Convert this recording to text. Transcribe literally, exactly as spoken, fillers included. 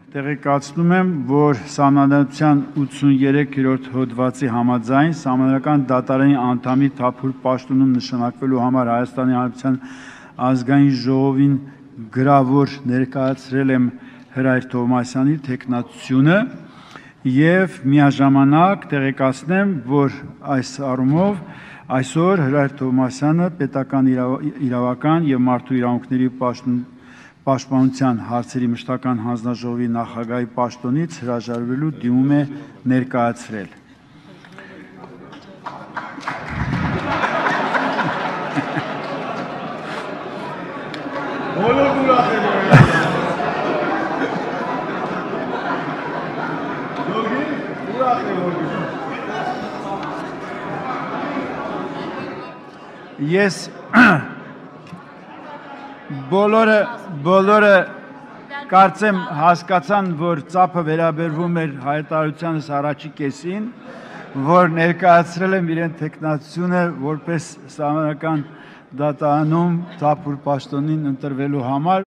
Տեղեկացնում եմ, որ Սահմանադրության ութսուններորդ հոդվածի համաձայն Սահմանադրական դատարանի անդամի թափուր պաշտոնում նշանակվելու համար Հայաստանի Հանրապետության ազգային ժողովին գրավոր ներկայացրել եմ Հրայր Թովմասյանի թեկնածությունը եւ միաժամանակ տեղեկացնեմ, որ այս առումով այսօր Հրայր Թովմասյանը պետական իրավական եւ մարդու իրավունքների պաշտպանության հարցերի մշտական հանձնաժողովի նախագահի պաշտոնից հրաժարվելու դիմում է ներկայացրել։ Բոլոր ուրախ եմ ուրախ եմ Ես բոլորը բոլորը կարծեմ հասկացան, որ ծափը վերաբերվում էր հայտարարությանս առաջի կեսին, որ ներկայացրել եմ իրեն թեկնածությունը որպես Սահմանադրական դատարանում թափուր պաշտոնին ընտրվելու համար